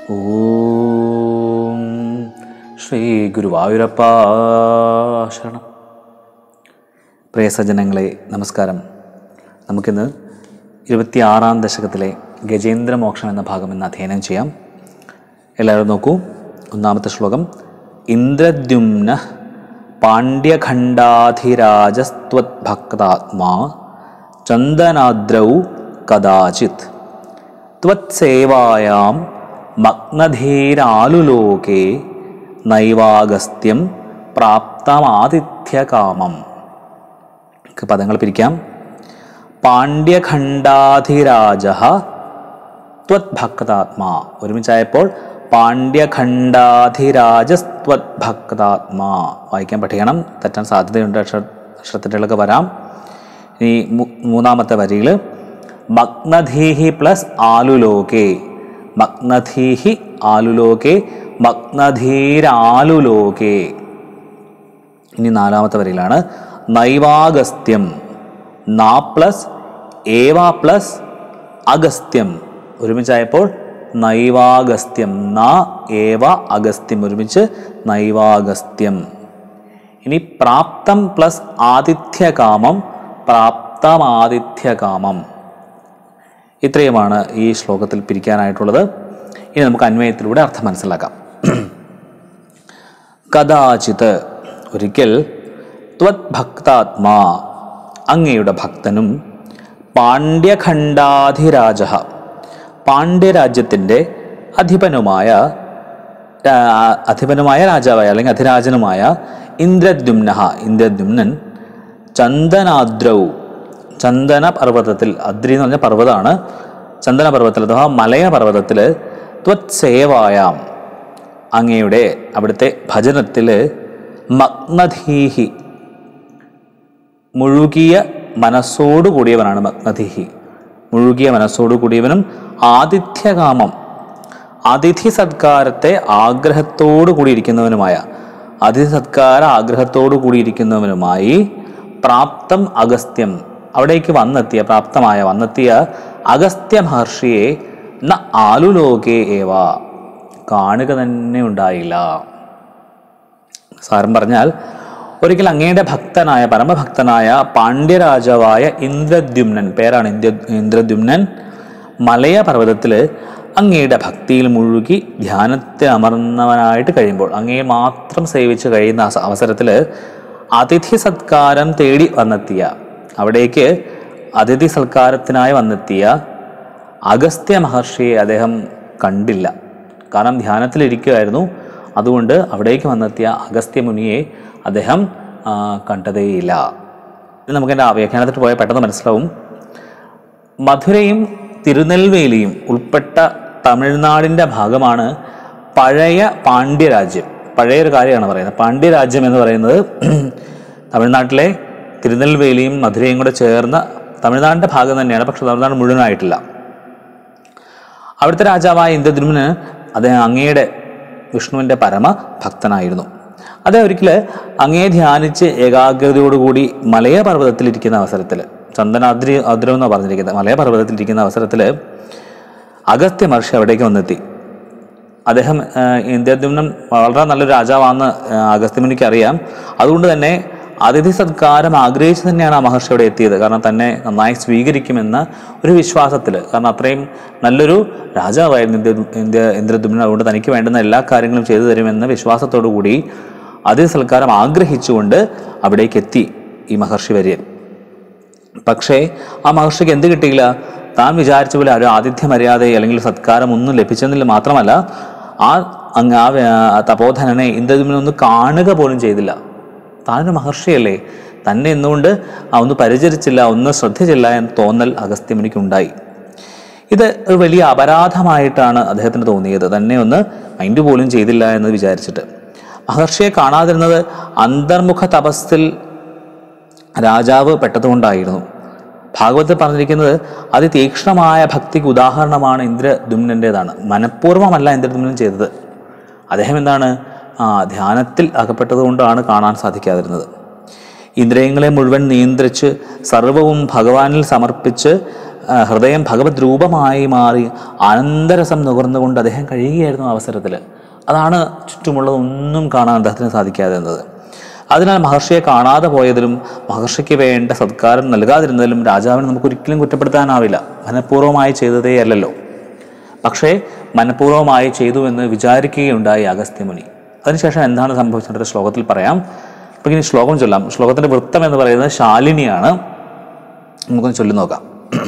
ഓം ശ്രീ ഗുരുവായൂരപ്പ ശരണം. പ്രിയ സജ്ജനങ്ങളെ നമസ്കാരം. നമുക്കിന്ന് 26-ാം ദശകത്തിലെ ഗജേന്ദ്രമോക്ഷം എന്ന ഭാഗം ഇന്ന് അധ്യയനം ചെയ്യാം. എല്ലാവരും നോക്കൂ. ഒന്നാമത്തെ ശ്ലോകം. ഇന്ദ്രദ്യുമ്ന പാണ്ഡ്യഖണ്ഡാധിരാജസ്ത്വദ്ഭക്താത്മാ ചന്ദനാദ്രൗ കദാചിത് ത്വത്സേവായാം മഗ്നധീരാലുലോകേ നൈവാഗസ്ത്യം പ്രാപ്തമാതിഥ്യകാമം. പദങ്ങൾ പിരിക്കാം. പാണ്ഡ്യഖണ്ഡാധിരാജഃ ത്വദ്ഭക്താത്മാ. ഒരുമിച്ചായപ്പോൾ പാണ്ഡ്യഖണ്ഡാധിരാജസ്ത്വദ്ഭക്താത്മാ. വായിക്കാൻ പഠിക്കണം, തെറ്റാൻ സാധ്യതയുണ്ട്, അക്ഷരത്തെറ്റുകളൊക്കെ വരാം. ഇനി മൂന്നാമത്തെ വരിയിൽ മഗ്നധീഹി പ്ലസ് ആലുലോകേ. മഗ്നധീഹി ആലുലോകേ, മഗ്നധീരാലുലോകേ. ഇനി നാലാമത്തെ വരിയിലാണ് നൈവാഗസ്ത്യം. നാ പ്ലസ് ഏവ പ്ലസ് അഗസ്ത്യം. ഒരുമിച്ചായപ്പോൾ നൈവാഗസ്ത്യം. ന ഏവ അഗസ്ത്യം. ഒരുമിച്ച് നൈവാഗസ്ത്യം. ഇനി പ്രാപ്തം പ്ലസ് ആതിഥ്യകാമം. പ്രാപ്തമാതിഥ്യകാമം. ഇത്രയുമാണ് ഈ ശ്ലോകത്തിൽ പിരിക്കാനായിട്ടുള്ളത്. ഇനി നമുക്ക് അന്വയത്തിലൂടെ അർത്ഥം മനസ്സിലാക്കാം. കദാചിത് ഒരിക്കൽ, ത്വദ്ഭക്താത്മാ അങ്ങയുടെ ഭക്തനും, പാണ്ഡ്യഖണ്ഡാധിരാജ പാണ്ഡ്യരാജ്യത്തിൻ്റെ അധിപനുമായ രാജാവായ അല്ലെങ്കിൽ അധിരാജനുമായ ഇന്ദ്രദ്യുമ്ന ഇന്ദ്രദ്യുമ്നൻ ചന്ദനാദ്രൗ ചന്ദന പർവ്വതത്തിൽ, അദ്രി എന്ന് പറഞ്ഞ പർവ്വതമാണ്, ചന്ദന പർവ്വതത്തിൽ അഥവാ മലയ പർവ്വതത്തിൽ, ത്വത്സേവായാം അങ്ങയുടെ അവിടുത്തെ ഭജനത്തിൽ, മഗ്നധീഹി മുഴുകിയ മനസ്സോടു കൂടിയവനാണ്. മഗ്നധീഹി മുഴുകിയ മനസ്സോടു കൂടിയവനും, ആതിഥ്യകാമം അതിഥി സത്കാരത്തെ ആഗ്രഹത്തോടു കൂടിയിരിക്കുന്നവനുമായ, അതിഥി സത്കാര ആഗ്രഹത്തോടു കൂടിയിരിക്കുന്നവനുമായി, പ്രാപ്തം അഗസ്ത്യം അവിടേക്ക് വന്നെത്തിയ അഗസ്ത്യ മഹർഷിയെ ന ആലുലോകേ ഏവ കാണുക തന്നെ ഉണ്ടായില്ല. സാരം പറഞ്ഞാൽ, ഒരിക്കൽ അങ്ങയുടെ ഭക്തനായ പരമഭക്തനായ പാണ്ഡ്യരാജാവായ ഇന്ദ്രദ്യുമ്നൻ, പേരാണ് ഇന്ദ്രദ്യുമ്നൻ, മലയ പർവ്വതത്തിൽ അങ്ങയുടെ ഭക്തിയിൽ മുഴുകി ധ്യാനത്തിൽ അമർന്നവനായിട്ട് കഴിയുമ്പോൾ, അങ്ങയെ മാത്രം സേവിച്ച് കഴിയുന്ന അവസരത്തിൽ അതിഥി സത്കാരം തേടി വന്നെത്തിയ, അവിടേക്ക് അതിഥി സൽക്കാരത്തിനായി വന്നെത്തിയ അഗസ്ത്യ മഹർഷിയെ അദ്ദേഹം കണ്ടില്ല. കാരണം ധ്യാനത്തിലിരിക്കുകയായിരുന്നു. അതുകൊണ്ട് അവിടേക്ക് വന്നെത്തിയ അഗസ്ത്യ മുനിയെ അദ്ദേഹം കണ്ടതേയില്ല. ഇത് നമുക്ക് എൻ്റെ വ്യാഖ്യാനത്തിൽ പോയാൽ പെട്ടെന്ന് മനസ്സിലാവും. മധുരയും തിരുനെൽവേലിയും ഉൾപ്പെട്ട തമിഴ്നാടിൻ്റെ ഭാഗമാണ് പഴയ പാണ്ഡ്യരാജ്യം. പഴയൊരു കാര്യമാണ് പറയുന്നത്. പാണ്ഡ്യരാജ്യം എന്ന് പറയുന്നത് തമിഴ്നാട്ടിലെ തിരുനെൽവേലിയും മധുരയും കൂടെ ചേർന്ന തമിഴ്നാടിൻ്റെ ഭാഗം തന്നെയാണ്. പക്ഷെ തമിഴ്നാട് മുഴുവനായിട്ടില്ല. അവിടുത്തെ രാജാവായ ഇന്ദ്രദ്യുമ്നന് അദ്ദേഹം അങ്ങയുടെ വിഷ്ണുവിൻ്റെ പരമ ഭക്തനായിരുന്നു. അദ്ദേഹം ഒരിക്കൽ അങ്ങയെ ധ്യാനിച്ച് ഏകാഗ്രതയോടുകൂടി മലയ പർവ്വതത്തിലിരിക്കുന്ന അവസരത്തിൽ, ചന്ദനാദ്രി ആദ്രം എന്നാണ് പറഞ്ഞിരിക്കുന്നത്, മലയ പർവ്വതത്തിലിരിക്കുന്ന അവസരത്തിൽ അഗസ്ത്യ മഹർഷി അവിടേക്ക് വന്നെത്തി. അദ്ദേഹം ഇന്ദ്രദ്യുമ്നൻ വളരെ നല്ലൊരു രാജാവാണെന്ന് അഗസ്ത്യമുനിക്ക് അറിയാം. അതുകൊണ്ട് തന്നെ അതിഥി സത്കാരം ആഗ്രഹിച്ച് തന്നെയാണ് ആ മഹർഷി അവിടെ എത്തിയത്. കാരണം തന്നെ നന്നായി സ്വീകരിക്കുമെന്ന ഒരു വിശ്വാസത്തിൽ. കാരണം അത്രയും നല്ലൊരു രാജാവായിരുന്നു ഇന്ദ്രദ്യുമ്നൻ. അതുകൊണ്ട് തനിക്ക് വേണ്ടുന്ന എല്ലാ കാര്യങ്ങളും ചെയ്തു തരുമെന്ന വിശ്വാസത്തോടു കൂടി അതിഥി സൽക്കാരം ആഗ്രഹിച്ചുകൊണ്ട് അവിടേക്ക് എത്തി ഈ മഹർഷി വര്യൻ. പക്ഷേ ആ മഹർഷിക്ക് എന്ത് കിട്ടിയില്ല? താൻ വിചാരിച്ച പോലെ ഒരു ആതിഥ്യ മര്യാദ അല്ലെങ്കിൽ സത്കാരം ഒന്നും ലഭിച്ചെന്നില്ല. മാത്രമല്ല ആ തപോധനനെ ഇന്ദ്രദ്യുമ്നൻ കാണുക പോലും ചെയ്തില്ല. താനൊരു മഹർഷിയല്ലേ, തന്നെ എന്തുകൊണ്ട് ഒന്ന് പരിചരിച്ചില്ല, ഒന്ന് ശ്രദ്ധിച്ചില്ല എന്ന് തോന്നൽ അഗസ്ത്യമുനിക്കുണ്ടായി. ഇത് ഒരു വലിയ അപരാധമായിട്ടാണ് അദ്ദേഹത്തിന് തോന്നിയത്. തന്നെ ഒന്ന് മൈൻഡ് പോലും ചെയ്തില്ല എന്ന് വിചാരിച്ചിട്ട്. മഹർഷിയെ കാണാതിരുന്നത് അന്തർമുഖ തപസ്സിൽ രാജാവ് പെട്ടതുകൊണ്ടായിരുന്നു. ഭാഗവതത്തിൽ പറഞ്ഞിരിക്കുന്നത് അതിതീക്ഷ്ണമായ ഭക്തിക്ക് ഉദാഹരണമാണ് ഇന്ദ്രദ്യുമ്നൻ്റേതാണ്. മനഃപൂർവ്വമല്ല ഇന്ദ്രദ്യുമ്നൻ ചെയ്തത്. അദ്ദേഹം എന്താണ് ധ്യാനത്തിൽ അകപ്പെട്ടതുകൊണ്ടാണ് കാണാൻ സാധിക്കാതിരുന്നത്. ഇന്ദ്രിയങ്ങളെ മുഴുവൻ നിയന്ത്രിച്ച് സർവവും ഭഗവാനിൽ സമർപ്പിച്ച് ഹൃദയം ഭഗവത് രൂപമായി മാറി ആനന്ദരസം നുകർന്നുകൊണ്ട് അദ്ദേഹം കഴിയുകയായിരുന്നു അവസരത്തിൽ. അതാണ് ചുറ്റുമുള്ളതൊന്നും കാണാൻ അദ്ദേഹത്തിന് സാധിക്കാതെ എന്നത്. അതിനാൽ മഹർഷിയെ കാണാതെ പോയതിലും മഹർഷിക്ക് വേണ്ട സത്കാരം നൽകാതിരുന്നതിലും രാജാവിനെ നമുക്കൊരിക്കലും കുറ്റപ്പെടുത്താനാവില്ല. മനഃപൂർവ്വമായി ചെയ്തതേ അല്ലല്ലോ. പക്ഷേ മനഃപൂർവ്വമായി ചെയ്തു എന്ന് വിചാരിക്കുകയുണ്ടായി അഗസ്ത്യമുനി. അതിനുശേഷം എന്താണ് സംഭവിച്ചത് ശ്ലോകത്തിൽ പറയാം. അപ്പം ഇനി ശ്ലോകം ചൊല്ലാം. ശ്ലോകത്തിൻ്റെ വൃത്തം എന്ന് പറയുന്നത് ശാലിനിയാണ്. നമുക്കൊന്ന് ചൊല്ലി നോക്കാം.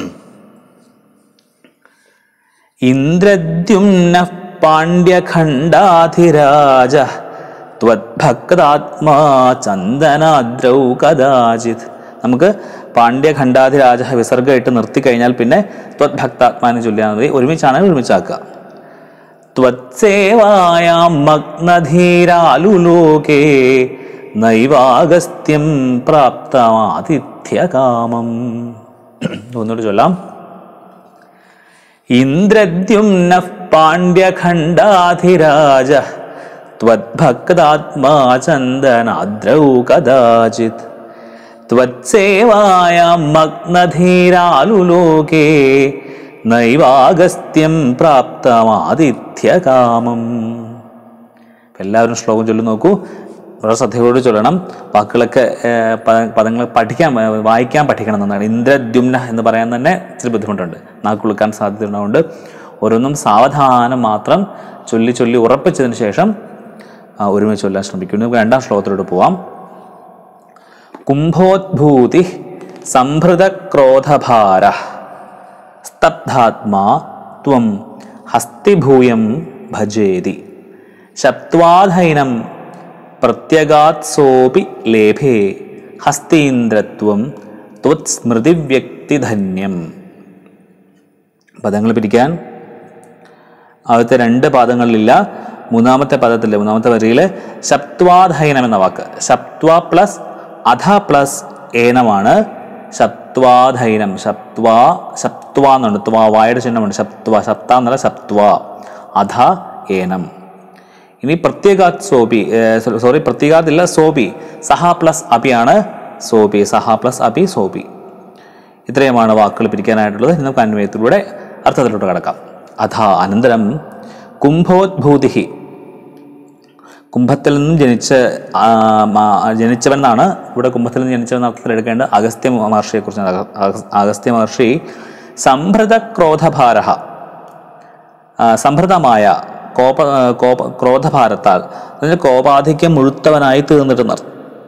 ഇന്ദ്രദ്യുമ്നഃ പാണ്ഡ്യഖണ്ഡാധിരാജ ത്വദ്ഭക്താത്മാ ചന്ദനാദ്രൗ കദാചിത്. നമുക്ക് പാണ്ഡ്യഖണ്ഡാധിരാജ വിസർഗം ഇട്ട് നിർത്തിക്കഴിഞ്ഞാൽ പിന്നെ ത്വദ്ഭക്താത്മാനെ ചൊല്ലിയാൽ മതി. ഒരുമിച്ചാണെങ്കിൽ ഒരുമിച്ചാക്കുക. ത്വത്സേവായാം മഗ്നധീരാലുലോകേ നൈവാഗസ്ത്യം പ്രാപ്തമാതിഥ്യകാമം. ഒന്നുകൂടി ചൊല്ലാം. ഇന്ദ്രദ്യുമ്നഃ പാണ്ഡ്യഖണ്ഡാധിരാജ ത്വദ്ഭക്താത്മാ ചന്ദനാദ്രൗ കദാചിത് ത്വത്സേവായാം മഗ്നധീരാലുലോകേ നൈവാഗസ്ത്യം പ്രാപ്തമാതിഥ്യകാമം. എല്ലാവരും ശ്ലോകം ചൊല്ലി നോക്കൂ. വളരെ ശ്രദ്ധയോട് ചൊല്ലണം. വാക്കുകളൊക്കെ പദങ്ങൾ വായിക്കാൻ പഠിക്കണം എന്നാണ്. ഇന്ദ്രദ്യുമ്ന എന്ന് പറയാൻ തന്നെ ഇച്ചിരി ബുദ്ധിമുട്ടുണ്ട്, നാക്കുളുക്കാൻ സാധ്യതയുള്ളതുകൊണ്ട് ഓരോന്നും സാവധാനം മാത്രം ചൊല്ലി ചൊല്ലി ഉറപ്പിച്ചതിന് ശേഷം ഒരുമിച്ച് ചൊല്ലാൻ ശ്രമിക്കുന്നു. നമുക്ക് രണ്ടാം ശ്ലോകത്തിലോട്ട് പോവാം. കുംഭോദ്ഭൂതി സംഭൃതക്രോധഭാര സ്തബ്ധാത്മാ ത്വം ഹസ്തിഭൂയം ഭജേതി ശപ്ത്വാധൈനം പ്രത്യഗാത്സോപി ലേഭേ ഹസ്തീന്ദ്രത്വം ത്വത്സ്മൃതിവ്യക്തിധന്യം. പദങ്ങൾ പിരിക്കാൻ ആദ്യത്തെ രണ്ട് പാദങ്ങളിലില്ല. മൂന്നാമത്തെ പദത്തിൽ മൂന്നാമത്തെ വരിയിൽ ശപ്ത്വാധൈനം എന്ന വാക്ക്, ശപ്ത്വ പ്ലസ് അധ പ്ലസ് ഏനമാണ്. ശപ്ത്വാധൈനം, ശപ്ത്വ എന്നുണ്ട്, വായുടെ ചിഹ്നമുണ്ട്. ശപ്ത്വ, ശപ്ത എന്നല്ല, ശപ്ത്വ അധ ഏനം. ഇനി പ്രത്യേകാത് സോപി, പ്രത്യേകാത് ഇല്ല, സോപി, സഹ പ്ലസ് അപിയാണ് സോപി, സഹ പ്ലസ് അപി സോപി. ഇത്രയുമാണ് വാക്കുകൾ പിരിക്കാനായിട്ടുള്ളത്. ഇന്ന് നമുക്ക് അന്വയത്തിലൂടെ അർത്ഥത്തിലോട്ട് കിടക്കാം. അധ അനന്തരം കുംഭോദ്ഭൂതി, കുംഭത്തിൽ നിന്നും ജനിച്ചവനാണ് ഇവിടെ. കുംഭത്തിൽ നിന്ന് ജനിച്ചവൻ അർത്ഥത്തിൽ എടുക്കേണ്ട അഗസ്ത്യ മഹർഷിയെ കുറിച്ചാണ്. അഗസ്ത്യ മഹർഷി സംഭൃത ക്രോധഭാര, സംഭൃതമായ ക്രോധഭാരത്താൽ അതിന് കോപാധിക്യം മുഴുത്തവനായി തീർന്നിട്ടുన్నారు.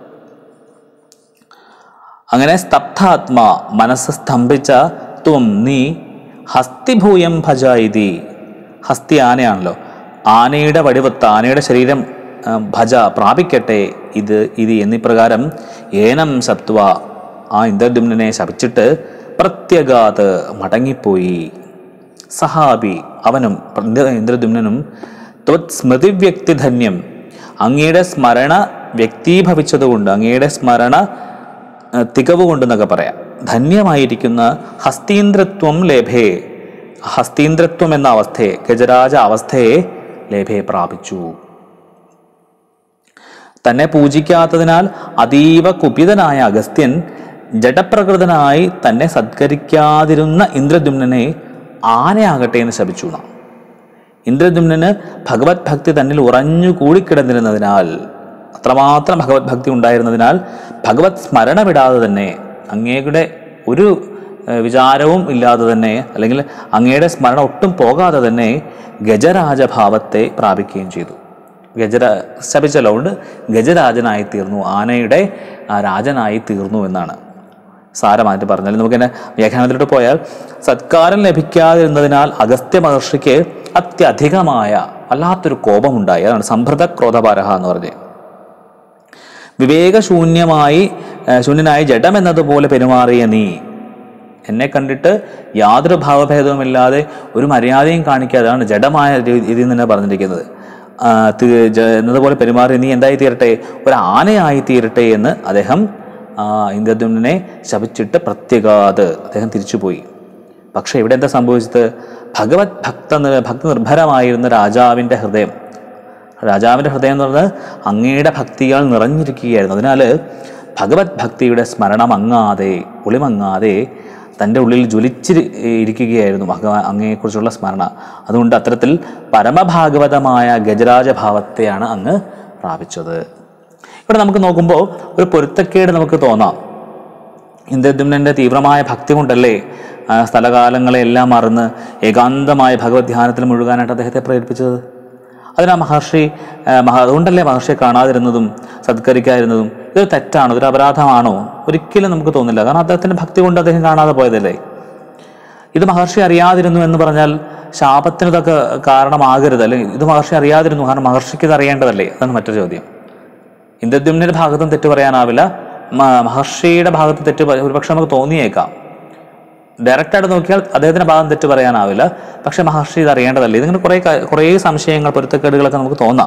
അങ്ങനെ സ്തബ്ധാത്മാ, മനസ്സ് സ്തംഭിച്ച ത്വം നീ ഹസ്തിഭൂയം ഭജായിതി, ഹസ്തി ആനയാണല്ലോ, ആനയുടെ വടിവത്ത് ആനയുടെ ശരീരം ഭജ പ്രാപിക്കട്ടെ ഇത് എന്നിപ്രകാരം ഏനം ശപ്ത്വ ആ ഇന്ദ്രദ്യുമ്നെ ശപിച്ചിട്ട് പ്രത്യഗാത് മടങ്ങിപ്പോയി. സഹാബി അവനും ഇന്ദ്രദ്യുമ്നും ത്വത് സ്മൃതിവ്യക്തിധന്യം അങ്ങയുടെ സ്മരണ വ്യക്തീഭവിച്ചതുകൊണ്ട്, അങ്ങയുടെ സ്മരണ തികവ് കൊണ്ടെന്നൊക്കെ പറയാം, ധന്യമായിരിക്കുന്ന ഹസ്തീന്ദ്രത്വം ലേഭേ, ഹസ്തീന്ദ്രത്വം എന്ന അവസ്ഥയെ, ഗജരാജ അവസ്ഥയെ ലേഭേ പ്രാപിച്ചു. തന്നെ പൂജിക്കാത്തതിനാൽ അതീവ കുപിതനായ അഗസ്ത്യൻ ജഡപ്രകൃതനായി തന്നെ സത്കരിക്കാതിരുന്ന ഇന്ദ്രദ്യുമ്നെ ആനയാകട്ടെ എന്ന് ശപിച്ചു. ഇന്ദ്രദ്യുമ്നന് ഭഗവത് ഭക്തി തന്നിൽ ഉറഞ്ഞു കൂടിക്കിടന്നിരുന്നതിനാൽ, അത്രമാത്രം ഭഗവത് ഭക്തി ഉണ്ടായിരുന്നതിനാൽ ഭഗവത് സ്മരണ വിടാതെ തന്നെ, അങ്ങയുടെ ഒരു വിചാരവും ഇല്ലാതെ തന്നെ, അല്ലെങ്കിൽ അങ്ങയുടെ സ്മരണ ഒട്ടും പോകാതെ തന്നെ ഗജരാജഭാവത്തെ പ്രാപിക്കുകയും ചെയ്തു. ശപിച്ചല്ലോണ്ട് ഗജരാജനായി തീർന്നു, ആനയുടെ രാജനായി തീർന്നു എന്നാണ് സാരമായിട്ട് പറഞ്ഞാൽ. നമുക്ക് തന്നെ വ്യാഖ്യാനത്തിലോട്ട് പോയാൽ സത്കാരം ലഭിക്കാതിരുന്നതിനാൽ അഗസ്ത്യ മഹർഷിക്ക് അത്യധികമായ വല്ലാത്തൊരു കോപമുണ്ടായി. അതാണ് സംഭൃത ക്രോധഭാരഹ എന്ന് പറഞ്ഞത്. ശൂന്യനായി ജഡം എന്നതുപോലെ പെരുമാറിയ നീ, എന്നെ കണ്ടിട്ട് യാതൊരു ഭാവഭേദവുമില്ലാതെ ഒരു മര്യാദയും കാണിക്കാതാണ് ജഡമായ രീതിയിൽ തന്നെ പറഞ്ഞിരിക്കുന്നത്. എന്നതുപോലെ പെരുമാറി നീ എന്തായി തീരട്ടെ, ഒരു ആനയായി തീരട്ടെ എന്ന് അദ്ദേഹം ഇന്ദ്രദ്യുമ്നെ ശപിച്ചിട്ട് പ്രത്യഗാത് അദ്ദേഹം തിരിച്ചുപോയി. പക്ഷെ ഇവിടെ എന്താ സംഭവിച്ചത്? ഭഗവത് ഭക്തി നിർഭരമായിരുന്ന രാജാവിൻ്റെ ഹൃദയം എന്ന് പറഞ്ഞത് അങ്ങയുടെ ഭക്തിയാൽ നിറഞ്ഞിരിക്കുകയായിരുന്നു. അതിനാൽ ഭഗവത് ഭക്തിയുടെ സ്മരണം ഒളിമങ്ങാതെ തൻ്റെ ഉള്ളിൽ ജ്വലിച്ചിരിക്കുകയായിരുന്നു അങ്ങയെക്കുറിച്ചുള്ള സ്മരണ. അതുകൊണ്ട് അത്തരത്തിൽ പരമഭാഗവതമായ ഗജരാജഭാവത്തെയാണ് അങ്ങ് പ്രാപിച്ചത്. ഇവിടെ നമുക്ക് നോക്കുമ്പോൾ ഒരു പൊരുത്തക്കേട് നമുക്ക് തോന്നാം. ഇന്ദ്രദ്യുമ്നൻ്റെ തീവ്രമായ ഭക്തി കൊണ്ടല്ലേ സ്ഥലകാലങ്ങളെല്ലാം മറന്ന് ഏകാന്തമായ ഭഗവത് ധ്യാനത്തിൽ മുഴുകാനായിട്ട് അദ്ദേഹത്തെ പ്രേരിപ്പിച്ചത്. അതിനാ അതുകൊണ്ടല്ലേ മഹർഷിയെ കാണാതിരുന്നതും സത്കരിക്കാതിരുന്നതും. ഇതൊരു തെറ്റാണോ, ഇതൊരു അപരാധമാണോ? ഒരിക്കലും നമുക്ക് തോന്നില്ല. കാരണം അദ്ദേഹത്തിൻ്റെ ഭക്തി കൊണ്ട് അദ്ദേഹം കാണാതെ പോയതല്ലേ. ഇത് മഹർഷി അറിയാതിരുന്നു എന്ന് പറഞ്ഞാൽ ശാപത്തിനതൊക്കെ കാരണമാകരുത്. അല്ലെങ്കിൽ ഇത് മഹർഷി അറിയാതിരുന്നു, കാരണം മഹർഷിക്ക് ഇത് അറിയേണ്ടതല്ലേ? അതാണ് മറ്റൊരു ചോദ്യം. ഇന്ദ്രദ്യുമ്നന്റെ ഭാഗത്തും തെറ്റ് പറയാനാവില്ല, മഹർഷിയുടെ ഭാഗത്ത് തെറ്റ് ഒരുപക്ഷെ നമുക്ക് തോന്നിയേക്കാം. ഡയറക്റ്റായിട്ട് നോക്കിയാൽ അദ്ദേഹത്തിൻ്റെ ഭാഗം തെറ്റ് പറയാനാവില്ല, പക്ഷെ മഹർഷി ഇത് അറിയേണ്ടതല്ലേ? ഇതിങ്ങനെ കുറേ സംശയങ്ങൾ, പൊരുത്തക്കേടുകളൊക്കെ നമുക്ക് തോന്നാം.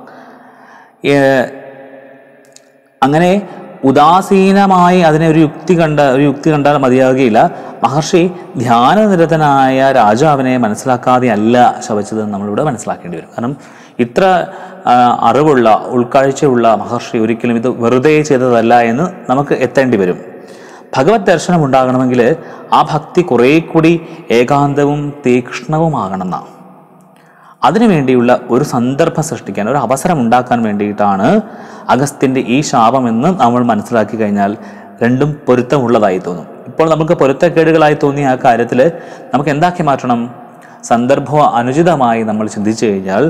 അങ്ങനെ ഉദാസീനമായി അതിനെ ഒരു യുക്തി കണ്ടാൽ മതിയാകുകയില്ല. മഹർഷി ധ്യാനനിരതനായ രാജാവിനെ മനസ്സിലാക്കാതെ അല്ല ശപിച്ചതെന്ന് നമ്മളിവിടെ മനസ്സിലാക്കേണ്ടി വരും. കാരണം ഇത്ര അറിവുള്ള ഉൾക്കാഴ്ചയുള്ള മഹർഷി ഒരിക്കലും ഇത് വെറുതെ ചെയ്തതല്ല എന്ന് നമുക്ക് എത്തേണ്ടി വരും. ഭഗവത് ദർശനം ഉണ്ടാകണമെങ്കിൽ ആ ഭക്തി കുറേ കൂടി ഏകാന്തവും തീക്ഷ്ണവുമാകണമെന്നാണ്. അതിനുവേണ്ടിയുള്ള ഒരു സന്ദർഭം സൃഷ്ടിക്കാൻ, ഒരു അവസരം ഉണ്ടാക്കാൻ വേണ്ടിയിട്ടാണ് അഗസ്ത്യൻ്റെ ഈ ശാപമെന്ന് നമ്മൾ മനസ്സിലാക്കി കഴിഞ്ഞാൽ രണ്ടും പൊരുത്തമുള്ളതായി തോന്നും. ഇപ്പോൾ നമുക്ക് പൊരുത്തക്കേടുകളായി തോന്നിയ ആ കാര്യത്തിൽ നമുക്ക് എന്താക്കി മാറ്റണം? സന്ദർഭം അനുചിതമായി നമ്മൾ ചിന്തിച്ചു കഴിഞ്ഞാൽ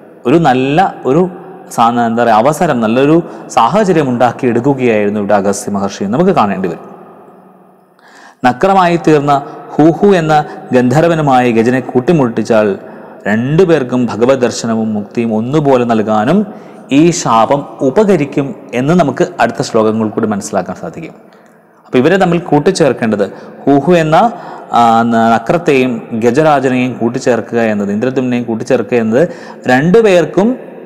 ഒരു അവസരം, നല്ലൊരു സാഹചര്യം ഉണ്ടാക്കി എടുക്കുകയായിരുന്നു ഇവിടെ അഗസ്ത്യ മഹർഷി നമുക്ക് കാണേണ്ടി വരും. നക്രമായി തീർന്ന ഹൂഹു എന്ന ഗന്ധർവനുമായി ഗജനെ കൂട്ടിമുട്ടിച്ചാൽ രണ്ടുപേർക്കും ഭഗവത് ദർശനവും മുക്തിയും ഒന്നുപോലെ നൽകാനും ഈ ശാപം ഉപകരിക്കും എന്ന് നമുക്ക് അടുത്ത ശ്ലോകങ്ങൾ കൂടി മനസ്സിലാക്കാൻ സാധിക്കും. അപ്പോൾ ഇവരെ തമ്മിൽ കൂട്ടിച്ചേർക്കേണ്ടത്, ഹൂഹു എന്ന നക്രത്തെയും ഗജരാജനെയും കൂട്ടിച്ചേർക്കുക എന്നത്, ഇന്ദ്രദ്യുമ്നെയും കൂട്ടിച്ചേർക്കുക എന്നത് രണ്ടുപേർക്കും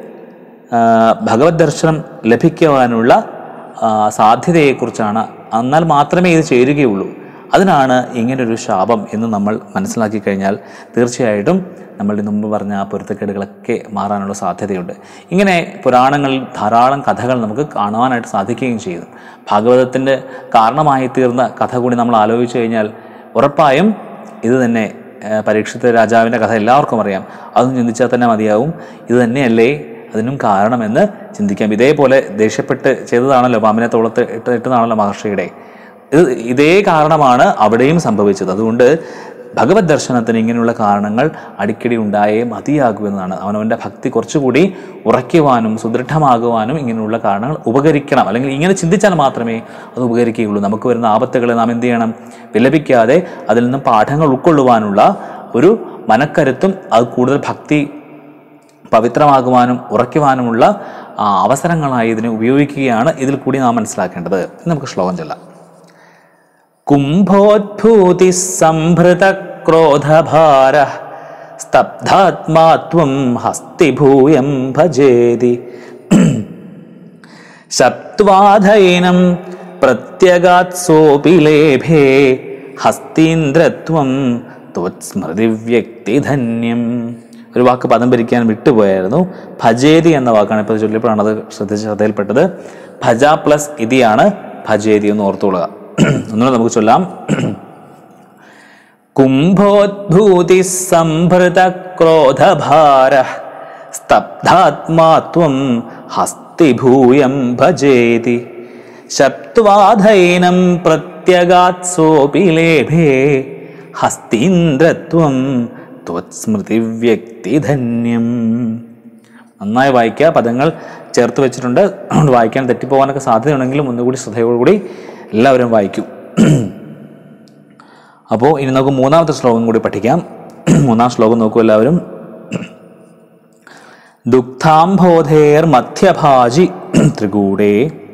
ഭഗവത് ദർശനം ലഭിക്കുവാനുള്ള സാധ്യതയെക്കുറിച്ചാണ്. എന്നാൽ മാത്രമേ ഇത് ചേരുകയുള്ളൂ. അതിനാണ് ഇങ്ങനൊരു ശാപം എന്ന് നമ്മൾ മനസ്സിലാക്കി കഴിഞ്ഞാൽ തീർച്ചയായിട്ടും നമ്മളുടെ മുമ്പ് പറഞ്ഞ ആ പൊരുത്തക്കേടുകളൊക്കെ മാറാനുള്ള സാധ്യതയുണ്ട്. ഇങ്ങനെ പുരാണങ്ങളിൽ ധാരാളം കഥകൾ നമുക്ക് കാണുവാനായിട്ട് സാധിക്കുകയും ചെയ്തു. ഭാഗവതത്തിൻ്റെ കാരണമായി തീർന്ന കഥ കൂടി നമ്മൾ ആലോചിച്ച് കഴിഞ്ഞാൽ ഉറപ്പായും ഇത് തന്നെ പരീക്ഷിത രാജാവിൻ്റെ കഥ എല്ലാവർക്കും അറിയാം. അതും ചിന്തിച്ചാൽ തന്നെ മതിയാവും, ഇത് തന്നെയല്ലേ അതിനും കാരണമെന്ന് ചിന്തിക്കാം. ഇതേപോലെ ദേഷ്യപ്പെട്ട് ചെയ്തതാണല്ലോ, പാമ്പിനെ തോളത്ത് ഇട്ടതാണല്ലോ മഹർഷിയുടെ. ഇതേ കാരണമാണ് അവിടെയും സംഭവിച്ചത്. അതുകൊണ്ട് ഭഗവത് ദർശനത്തിന് ഇങ്ങനെയുള്ള കാരണങ്ങൾ അടിക്കടി ഉണ്ടായേ മതിയാകുമെന്നാണ്. അവനവൻ്റെ ഭക്തി കുറച്ചുകൂടി ഉറയ്ക്കുവാനും സുദൃഢമാകുവാനും ഇങ്ങനെയുള്ള കാരണങ്ങൾ ഉപകരിക്കണം. അല്ലെങ്കിൽ ഇങ്ങനെ ചിന്തിച്ചാൽ മാത്രമേ അത് ഉപകരിക്കുകയുള്ളൂ. നമുക്ക് വരുന്ന ആപത്തുകളെ നാം എന്ത് ചെയ്യണം? വിലപിക്കാതെ അതിൽ നിന്നും പാഠങ്ങൾ ഉൾക്കൊള്ളുവാനുള്ള ഒരു മനക്കരുത്തും അത് കൂടുതൽ ഭക്തി പവിത്രമാകുവാനും ഉറയ്ക്കുവാനുമുള്ള അവസരങ്ങളായി ഇതിനെ ഉപയോഗിക്കുകയാണ് ഇതിൽ കൂടി നാം മനസ്സിലാക്കേണ്ടത്. നമുക്ക് ശ്ലോകം ചൊല്ലാം. കുംഭോദ്ഭൂതി സംഭൃത ക്രോധഭാര സ്തബ്ധാത്മാത്വം ഹസ്തിഭൂയം ഭജേതി ശപ്ത്വാധൈനം പ്രത്യഗാത്സോപി ലേഭേ ഹസ്തീന്ദ്രത്വം ത്വത്സ്മൃതി വ്യക്തിധന്യം. ഒരു വാക്ക് പദം ഭരിക്കാൻ വിട്ടുപോയായിരുന്നു. ഭജേതി എന്ന വാക്കാണ് ഇപ്പോൾ ചൊല്ലിയപ്പോഴാണ് അത് ശ്രദ്ധയിൽപ്പെട്ടത്. ഭജ പ്ലസ് ഇതിയാണ് ഭജേതി എന്ന് ഓർത്തുകൊള്ളുക. ഒന്നുകൂടെ നമുക്ക് ചൊല്ലാം. കുംഭോദ്ഭൂതി സംഭൃത ക്രോധഭാര സ്തബ്ധാത്മാത്വം ഹസ്തിഭൂയം ഭജേതി ശപ്ത്വാധൈനം പ്രത്യഗാത്സോപി ലേഭേ ഹസ്തീന്ദ്രത്വം ത്വത്സ്മൃതി വ്യക്തിധന്യം. നന്നായി വായിക്കുക. പദങ്ങൾ ചേർത്ത് വെച്ചിട്ടുണ്ട്, അതുകൊണ്ട് വായിക്കാൻ തെറ്റിപ്പോകാനൊക്കെ സാധ്യതയുണ്ടെങ്കിലും ഒന്നുകൂടി ശ്രദ്ധയോടുകൂടി എല്ലാവരും വായിക്കൂ. അപ്പോൾ ഇനി നമുക്ക് മൂന്നാമത്തെ ശ്ലോകം കൂടി പഠിക്കാം. മൂന്നാം ശ്ലോകം നോക്കൂ എല്ലാവരും. ദുഗ്ധാംബോധേർ മധ്യഭാജി ത്രികൂടേ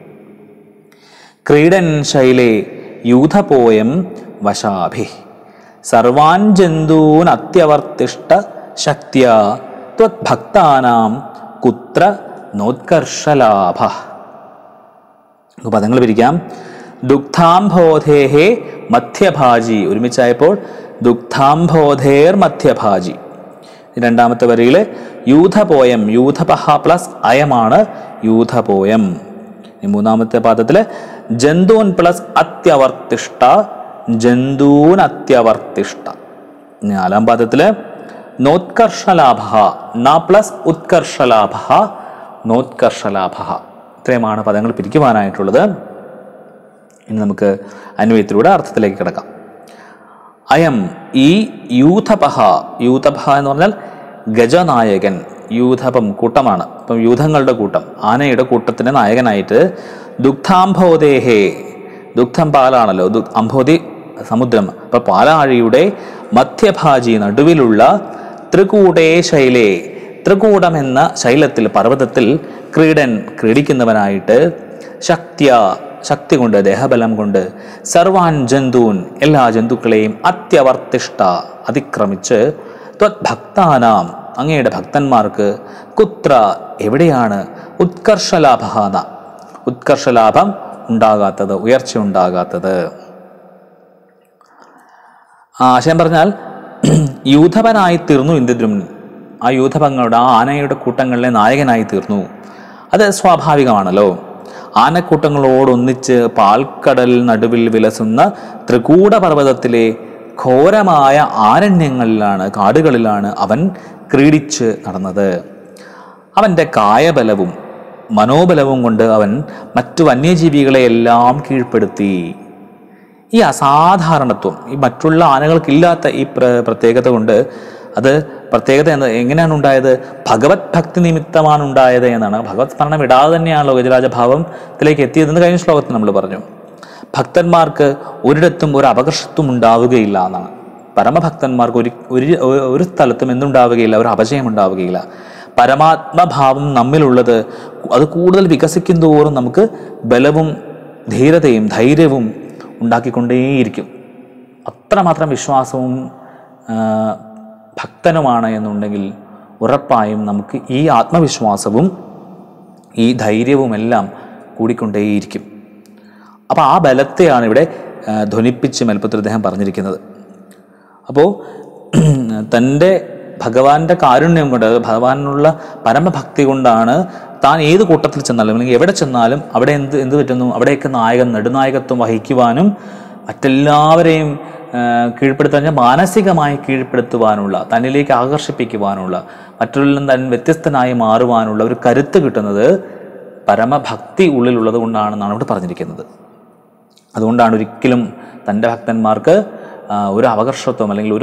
ക്രീഡൻ ശൈലേ യൂഥപോയം വശാഭി സർവാൻ ജന്തൂൻ അത്യവർത്തിഷ്ട ശക്തിയ ത്വദ്ഭക്താനാം കുത്ര നോത്കർഷലാഭ. പദങ്ങൾ പിരിക്കാം. ദുഗ്ധാംബോധേഹേ മധ്യഭാജി ഒരുമിച്ചായപ്പോൾ ദുഗ്ധാംബോധേർ മധ്യഭാജി. രണ്ടാമത്തെ വരിയിൽ യൂഥപോയം, യൂഥപഹ പ്ലസ് അയമാണ് യൂഥപോയം. മൂന്നാമത്തെ പാദത്തിൽ ജന്തൂൻ പ്ലസ് അത്യവർത്തിഷ്ട ജന്തൂനത്യവർത്തിഷ്ട. 4-ാം പാദത്തില് നോത്കർഷലാഭ, ന പ്ലസ് ഉത്കർഷലാഭ, നോത്കർഷലാഭ. ഇത്രയുമാണ് പദങ്ങൾ പിരിക്കുവാനായിട്ടുള്ളത്. ഇനി നമുക്ക് അന്വയത്തിലൂടെ അർത്ഥത്തിലേക്ക് കിടക്കാം. അയം ഈ യൂഥപഹ, യൂഥപഹ എന്ന് പറഞ്ഞാൽ ഗജനായകൻ. യൂഥപം കൂട്ടമാണ്. അപ്പം യൂഥങ്ങളുടെ കൂട്ടം, ആനയുടെ കൂട്ടത്തിൻ്റെ നായകനായിട്ട് ദുഗ്ധാംഭോദേഹേ, ദുഗ്ധം പാലാണല്ലോ, അംഭോതി സമുദ്രം, അപ്പം പാലാഴിയുടെ മധ്യഭാജി നടുവിലുള്ള ത്രികൂടേ ശൈലേ, ത്രികൂടം എന്ന ശൈലത്തിൽ പർവ്വതത്തിൽ ക്രീഡിക്കുന്നവനായിട്ട് ശക്തിയ, ശക്തി കൊണ്ട്, ദേഹബലം കൊണ്ട്, സർവാൻ ജന്തൂൻ എല്ലാ ജന്തുക്കളെയും അത്യവർത്തിഷ്ട അതിക്രമിച്ച്, ത്വദ്ഭക്താനാം അങ്ങയുടെ ഭക്തന്മാർക്ക്, കുത്ര എവിടെയാണ്, ഉത്കർഷലാഭ ഉത്കർഷലാഭം ഉണ്ടാകാത്തത്, ഉയർച്ച ഉണ്ടാകാത്തത്. ആശയം പറഞ്ഞാൽ യൂഥപനായി തീർന്നു ഇന്ദ്രദ്യുമ്നൻ. ആ യൂഥപങ്ങളുടെ, ആ ആനയുടെ കൂട്ടങ്ങളിലെ നായകനായി തീർന്നു. അത് സ്വാഭാവികമാണല്ലോ. ആനക്കൂട്ടങ്ങളോടൊന്നിച്ച് പാൽക്കടൽ നടുവിൽ വിലസുന്ന ത്രികൂട പർവ്വതത്തിലെ ഘോരമായ ആരണ്യങ്ങളിലാണ്, കാടുകളിലാണ് അവൻ ക്രീഡിച്ച് നടന്നത്. അവൻ്റെ കായബലവും മനോബലവും കൊണ്ട് അവൻ മറ്റു വന്യജീവികളെയെല്ലാം കീഴ്പ്പെടുത്തി. ഈ അസാധാരണത്വം, ഈ മറ്റുള്ള ആനകൾക്കില്ലാത്ത ഈ പ്രത്യേകത കൊണ്ട്, അത് പ്രത്യേകത എങ്ങനെയാണ് ഉണ്ടായത്? ഭഗവത് ഭക്തി നിമിത്തമാണ് ഉണ്ടായത് എന്നാണ്. ഭഗവത് സ്മരണം വിടാതെ തന്നെയാണല്ലോ ഗജരാജഭാവത്തിലേക്ക് എത്തിയതെന്ന് കഴിഞ്ഞ ശ്ലോകത്തിൽ നമ്മൾ പറഞ്ഞു. ഭക്തന്മാർക്ക് ഒരിടത്തും ഒരു അപകർഷത്വം ഉണ്ടാവുകയില്ല എന്നാണ്. പരമഭക്തന്മാർക്ക് ഒരു സ്ഥലത്തും എന്തുണ്ടാവുകയില്ല, ഒരു അപജയം ഉണ്ടാവുകയില്ല. പരമാത്മഭാവം നമ്മിലുള്ളത് അത് കൂടുതൽ വികസിക്കും തോറും നമുക്ക് ബലവും ധീരതയും ധൈര്യവും ഉണ്ടാക്കിക്കൊണ്ടേയിരിക്കും. അത്രമാത്രം വിശ്വാസവും ഭക്തനുമാണ് എന്നുണ്ടെങ്കിൽ ഉറപ്പായും നമുക്ക് ഈ ആത്മവിശ്വാസവും ഈ ധൈര്യവുമെല്ലാം കൂടിക്കൊണ്ടേയിരിക്കും. അപ്പോൾ ആ ബലത്തെയാണ് ഇവിടെ ധ്വനിപ്പിച്ച് മേൽപ്പത്തിൽ അദ്ദേഹം പറഞ്ഞിരിക്കുന്നത്. അപ്പോൾ തൻ്റെ ഭഗവാന്റെ കാരുണ്യം കൊണ്ട്, ഭഗവാനുള്ള പരമഭക്തി കൊണ്ടാണ് താൻ ഏത് കൂട്ടത്തിൽ ചെന്നാലും അല്ലെങ്കിൽ എവിടെ ചെന്നാലും അവിടെ എന്ത് പറ്റുന്നു, അവിടെയൊക്കെ നെടുനായകത്വം വഹിക്കുവാനും മറ്റെല്ലാവരെയും കീഴ്പ്പെടുത്താൻ, മാനസികമായി കീഴ്പ്പെടുത്തുവാനുള്ള, തന്നിലേക്ക് ആകർഷിപ്പിക്കുവാനുള്ള, മറ്റുള്ളവരിൽ താൻ വ്യത്യസ്തനായി മാറുവാനുള്ള ഒരു കരുത്ത് കിട്ടുന്നത് പരമഭക്തി ഉള്ളിലുള്ളത് കൊണ്ടാണെന്നാണ് ഇവിടെ പറഞ്ഞിരിക്കുന്നത്. അതുകൊണ്ടാണ് ഒരിക്കലും തൻ്റെ ഭക്തന്മാർക്ക് ഒരു അപകർഷത്വം അല്ലെങ്കിൽ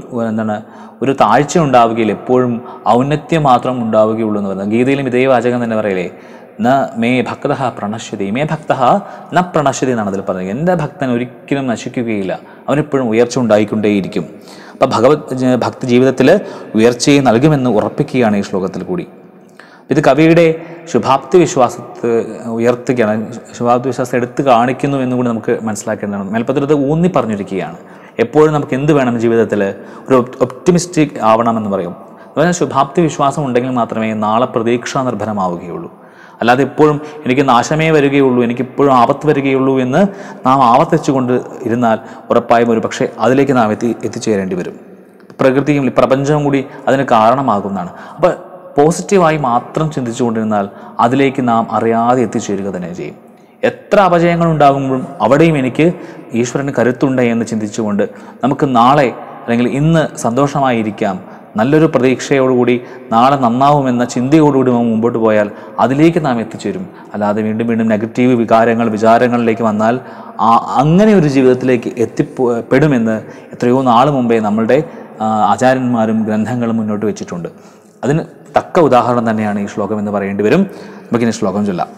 ഒരു താഴ്ച ഉണ്ടാവുകയില്ല, എപ്പോഴും ഔന്നത്യം മാത്രം ഉണ്ടാവുകയുള്ളൂ എന്ന് പറയുന്നത്. ഗീതയിലും ഇതേ വാചകം തന്നെ പറയലേ, ന മേ ഭക്ത പ്രണശ്യതി, മേ ഭക്ത ന പ്രണശ്യതി എന്നാണ് അതിൽ പറഞ്ഞത്. എൻ്റെ ഭക്തൻ ഒരിക്കലും നശിക്കുകയില്ല, അവനെപ്പോഴും ഉയർച്ച ഉണ്ടായിക്കൊണ്ടേയിരിക്കും. അപ്പം ഭക്തി ജീവിതത്തിൽ ഉയർച്ചയെ നൽകുമെന്ന് ഉറപ്പിക്കുകയാണ് ഈ ശ്ലോകത്തിൽ കൂടി. ഇത് കവിയുടെ ശുഭാപ്തി വിശ്വാസത്തെ ഉയർത്തുകയാണ്, ശുഭാപ്തി വിശ്വാസം എടുത്തു കാണിക്കുന്നു എന്നുകൂടി നമുക്ക് മനസ്സിലാക്കേണ്ടതാണ്. മേൽപ്പത്തിൽ ഇത് ഊന്നി പറഞ്ഞിരിക്കുകയാണ്. എപ്പോഴും നമുക്ക് എന്ത് വേണം ജീവിതത്തിൽ? ഒരു ഒപ്റ്റിമിസ്റ്റിക് ആവണമെന്ന് പറയും. അതുപോലെ ശുഭാപ്തി വിശ്വാസം ഉണ്ടെങ്കിൽ മാത്രമേ നാളെ പ്രതീക്ഷാ നിർഭരമാവുകയുള്ളൂ. അല്ലാതെ എപ്പോഴും എനിക്ക് നാശമേ വരികയുള്ളൂ, എനിക്കിപ്പോഴും ആപത്ത് വരികയുള്ളൂ എന്ന് നാം ആവർത്തിച്ചുകൊണ്ട് ഇരുന്നാൽ ഉറപ്പായും ഒരു പക്ഷേ അതിലേക്ക് നാം എത്തിച്ചേരേണ്ടി വരും. പ്രകൃതിയും പ്രപഞ്ചവും കൂടി അതിന് കാരണമാകുന്നതാണ്. അപ്പോൾ പോസിറ്റീവായി മാത്രം ചിന്തിച്ചുകൊണ്ടിരുന്നാൽ അതിലേക്ക് നാം അറിയാതെ എത്തിച്ചേരുക തന്നെ ചെയ്യും. എത്ര അപജയങ്ങൾ ഉണ്ടാകുമ്പോഴും അവിടെയും എനിക്ക് ഈശ്വരന് കരുത്തുണ്ട് എന്ന് ചിന്തിച്ചുകൊണ്ട് നമുക്ക് നാളെ അല്ലെങ്കിൽ ഇന്ന് സന്തോഷമായിരിക്കാം, നല്ലൊരു പ്രതീക്ഷയോടുകൂടി നാളെ നന്നാവുമെന്ന ചിന്തയോടുകൂടി നാം മുമ്പോട്ട് പോയാൽ അതിലേക്ക് നാം എത്തിച്ചേരും. അല്ലാതെ വീണ്ടും വീണ്ടും നെഗറ്റീവ് വിചാരങ്ങളിലേക്ക് വന്നാൽ അങ്ങനെ ഒരു ജീവിതത്തിലേക്ക് എത്തിപ്പെടുമെന്ന് എത്രയോ നാൾ മുമ്പേ നമ്മളുടെ ആചാര്യന്മാരും ഗ്രന്ഥങ്ങളും മുന്നോട്ട് വെച്ചിട്ടുണ്ട്. അതിന് തക്ക ഉദാഹരണം തന്നെയാണ് ഈ ശ്ലോകം എന്ന് പറയേണ്ടി വരും. നമുക്കിനി ശ്ലോകം ചൊല്ലാം.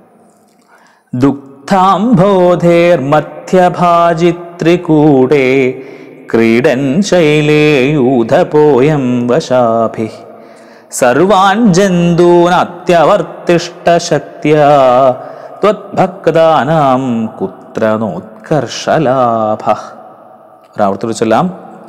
ദുഗ്ധാംഭോധേർമധ്യഭാജിത്രികൂടേ ക്രീഡൻ ശൈലേയൂഥപോയം വശാഭി സർവാൻ ജന്തൂൻ അത്യവർത്തിഷ്ടശക്ത്യാ ത്വദ്ഭക്താനാം കുത്ര നോത്കർഷലാഭ. ഒരാവർത്തനം ചൊല്ലാം.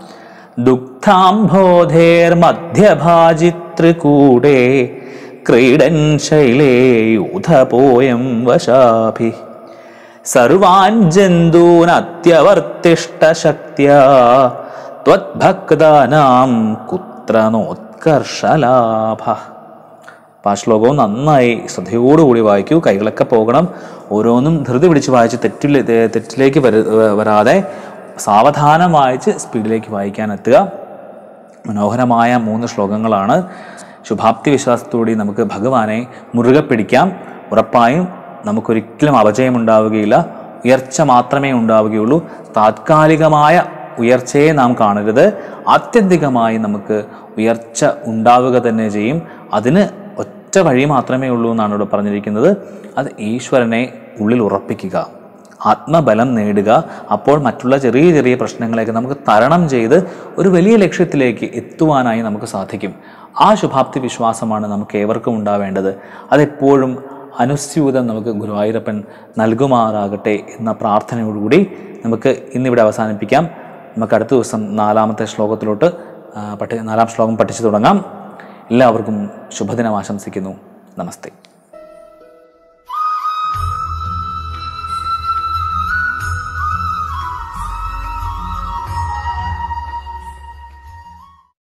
ദുഗ്ധാംഭോധേർമധ്യഭാജിത്രികൂടേ ക്രീഡൻ ശൈലേയൂഥപോയം വശാഭി സർവാൻ ജന്തൂൻ അത്യവർത്തിഷ്ടശക്ത്യാ ത്വദ്ഭക്താനാം കുത്ര നോത്കർഷലാഭ. അപ്പോൾ ആ ശ്ലോകവും നന്നായി ശ്രദ്ധയോടുകൂടി വായിക്കൂ. കൈകളൊക്കെ പോകണം. ഓരോന്നും ധൃതി പിടിച്ച് വായിച്ച് തെറ്റിലേക്ക് വരാതെ സാവധാനം വായിച്ച് സ്പീഡിലേക്ക് വായിക്കാൻ എത്തുക. മനോഹരമായ 3 ശ്ലോകങ്ങളാണ്. ശുഭാപ്തി വിശ്വാസത്തോടെ നമുക്ക് ഭഗവാനെ മുറുകെ പിടിക്കാം. ഉറപ്പായും നമുക്കൊരിക്കലും അപജയമുണ്ടാവുകയില്ല, ഉയർച്ച മാത്രമേ ഉണ്ടാവുകയുള്ളൂ. താത്കാലികമായ ഉയർച്ചയെ നാം കാണരുത്. ആത്യന്തികമായി നമുക്ക് ഉയർച്ച ഉണ്ടാവുക തന്നെ ചെയ്യും. അതിന് ഒറ്റ വഴി മാത്രമേ ഉള്ളൂ എന്നാണ് ഇവിടെ പറഞ്ഞിരിക്കുന്നത്. അത് ഈശ്വരനെ ഉള്ളിൽ ഉറപ്പിക്കുക, ആത്മബലം നേടുക. അപ്പോൾ മറ്റുള്ള ചെറിയ ചെറിയ പ്രശ്നങ്ങളെയൊക്കെ നമുക്ക് തരണം ചെയ്ത് ഒരു വലിയ ലക്ഷ്യത്തിലേക്ക് എത്തുവാനായി നമുക്ക് സാധിക്കും. ആ ശുഭാപ്തി വിശ്വാസമാണ് നമുക്ക് ഏവർക്കും ഉണ്ടാവേണ്ടത്. അതെപ്പോഴും അനുസ്യൂതം നമുക്ക് ഗുരുവായൂരപ്പൻ നൽകുമാറാകട്ടെ എന്ന പ്രാർത്ഥനയോടുകൂടി നമുക്ക് ഇന്നിവിടെ അവസാനിപ്പിക്കാം. നമുക്ക് അടുത്ത ദിവസം 4ാമത്തെ ശ്ലോകത്തിലോട്ട് 4ാം ശ്ലോകം പഠിച്ചു തുടങ്ങാം. എല്ലാവർക്കും ശുഭദിനം ആശംസിക്കുന്നു. നമസ്തേ.